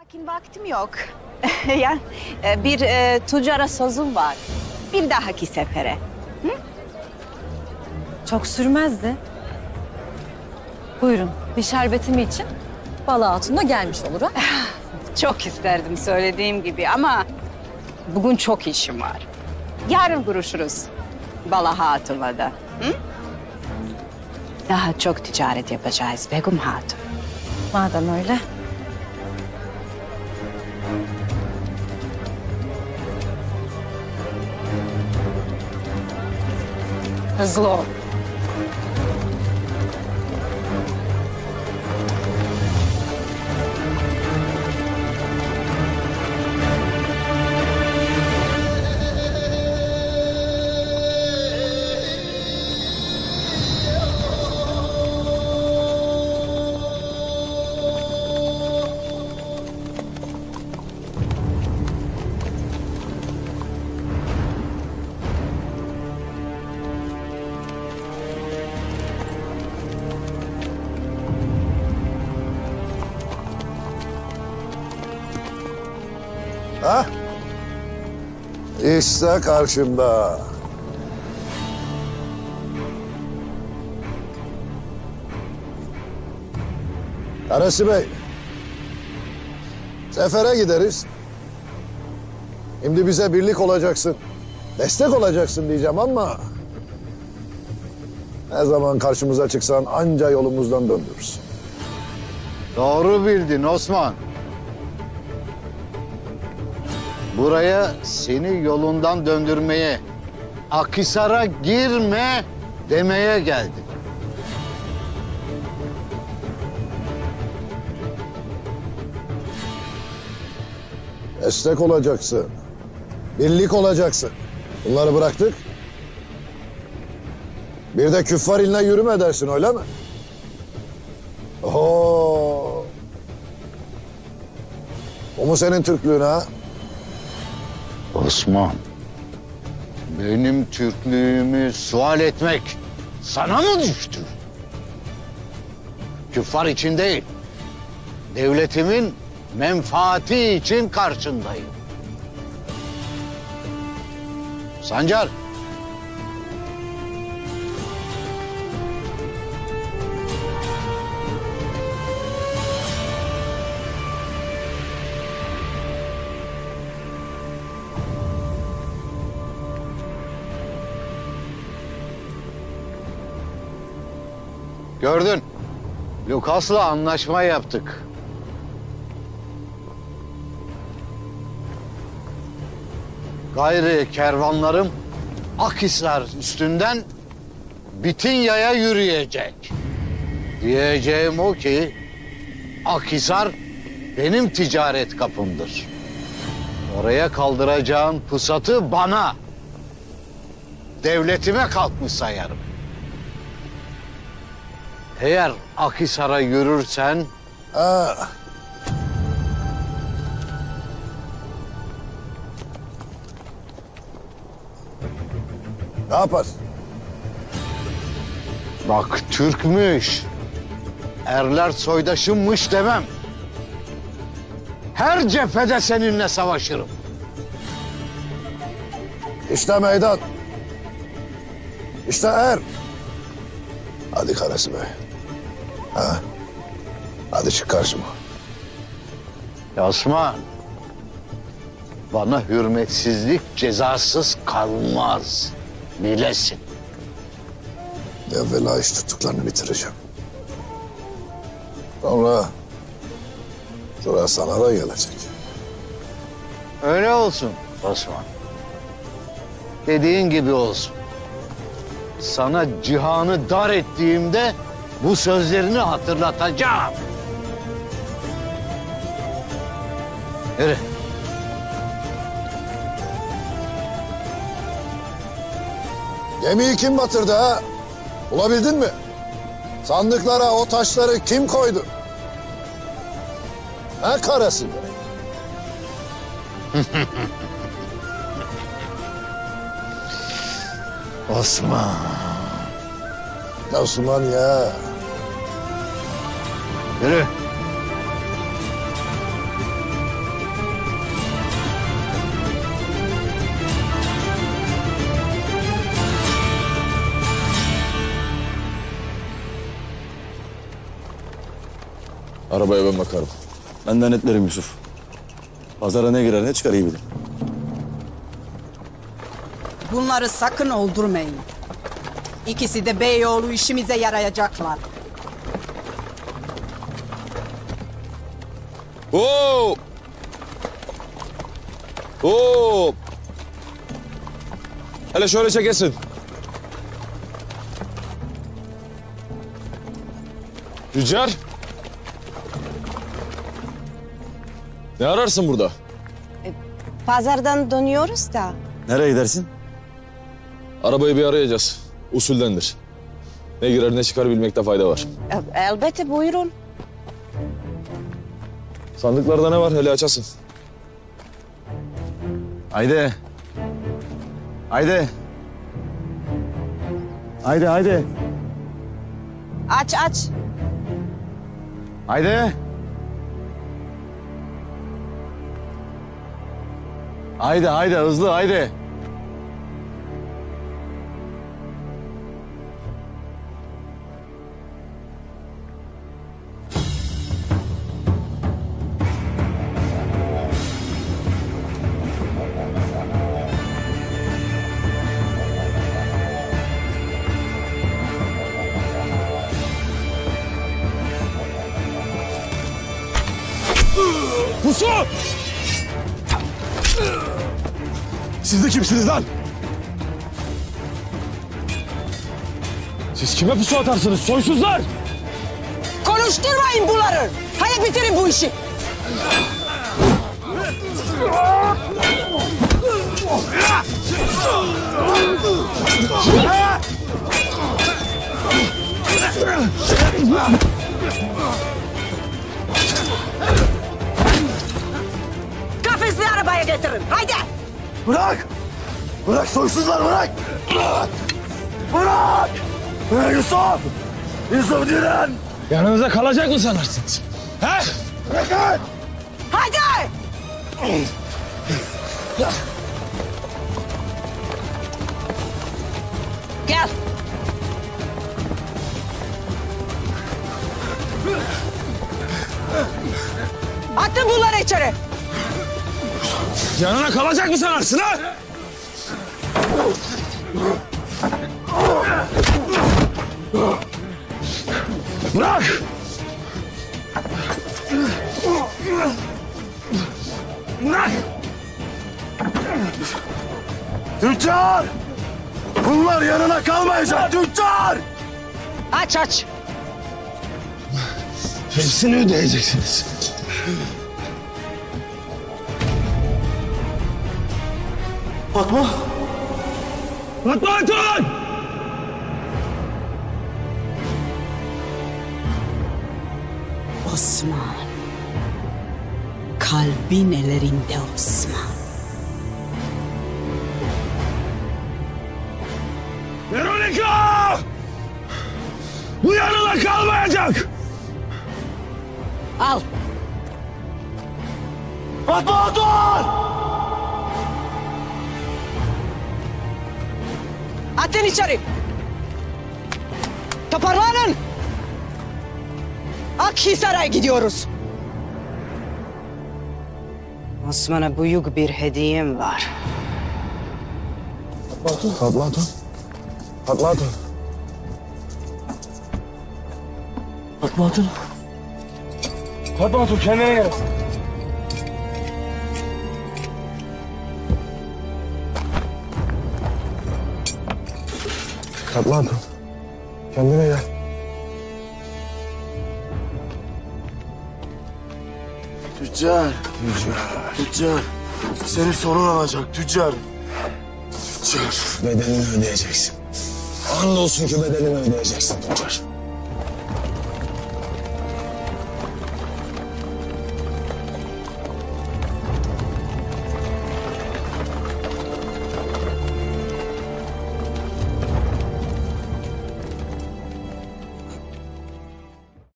Lakin vaktim yok. Yani bir tüccara sözüm var. Bir dahaki sefere. Çok sürmezdi. Buyurun, bir şerbetimi için Bala Hatun da gelmiş olur ha. Çok isterdim söylediğim gibi ama bugün çok işim var. Yarın görüşürüz Bala Hatun'la da. Hı? Daha çok ticaret yapacağız Begüm Hatun. Madem öyle. Hızlı ol. Ha? İşte karşımda. Karası Bey. Sefere gideriz. Şimdi bize birlik olacaksın. Destek olacaksın diyeceğim ama... ne zaman karşımıza çıksan anca yolumuzdan döndürürsün. Doğru bildin Osman. Buraya seni yolundan döndürmeye, Akhisar'a girme demeye geldim. Destek olacaksın. Birlik olacaksın. Bunları bıraktık. Bir de küffar iline yürüme dersin öyle mi? Oho. O mu senin Türklüğün ha? Osman, benim Türklüğümü sual etmek sana mı düştü? Küffar için değil, devletimin menfaati için karşındayım. Sancar. Gördün, Lukas'la anlaşma yaptık. Gayri kervanlarım Akhisar üstünden Bitinya'ya yürüyecek. Diyeceğim o ki Akhisar benim ticaret kapımdır. Oraya kaldıracağın pusatı bana, devletime kalkmış sayarım. Eğer Akhisar'a yürürsen... Ha. Ne yaparsın? Bak Türkmüş, erler soydaşımmış demem. Her cephede seninle savaşırım. İşte meydan. İşte er. Hadi Karası Bey. Ha? Hadi çık karşıma. Osman, bana hürmetsizlik cezasız kalmaz. Bilesin. Evvela iş tuttuklarını bitireceğim. Sonra sıra sana da gelecek. Öyle olsun Osman. Dediğin gibi olsun. Sana cihanı dar ettiğimde bu sözlerini hatırlatacağım. Yürü. Gemiyi kim batırdı ha? Bulabildin mi? Sandıklara o taşları kim koydu? Ha Karası Bey? Osman. Osman ya. Yürü. Arabaya ben bakarım. Ben de netlerim Yusuf. Pazara ne girer ne çıkar iyi bilir. Bunları sakın öldürmeyin. İkisi de Beyoğlu işimize yarayacaklar. Hop! Hop! Hele şöyle çekesin. Tüccar. Ne ararsın burada? Pazardan dönüyoruz da. Nereye gidersin? Arabayı bir arayacağız. Usuldendir. Ne girer ne çıkar bilmekte fayda var. Elbette buyurun. Sandıklarda ne var? Hele açasın. Haydi. Haydi. Haydi haydi. Aç aç. Haydi. Haydi haydi hızlı haydi. Pusu! Siz de kimsiniz lan? Siz kime pusu atarsınız soysuzlar? Konuşturmayın bunları. Hadi bitirin bu işi. Kafesli arabaya getirin. Haydi. Bırak! Bırak soysuzlar bırak! Bırak! Bırak Yusuf! Yusuf diren! Yanınıza kalacak mı sanırsınız? He? Bırakın! Haydi. Gel. Atın bunları içeri. Yanına kalacak mı sanarsın ha? Bırak! Bırak! Tüccar! Bunlar yanına kalmayacak tüccar! Aç aç. Hepsini ödeyeceksiniz. Fatma! Fatma Hatun! Osman. Kalbin ellerinde Osman. Veronica! Bu yanına kalmayacak! Al. Fatma Hatun! Atın içeri. Toparlanın. Akhisar'a gidiyoruz. Osman'a büyük bir hediyem var. Fatma Hatun. Fatma Hatun. Fatma Hatun! Fatma Hatun kendine gel. Fatma Hatun. Kendine gel. Tüccar! Tüccar! Seni sorun alacak tüccar! Tüccar! Bedelini ödeyeceksin. Andolsun ki bedelini ödeyeceksin Tuncer.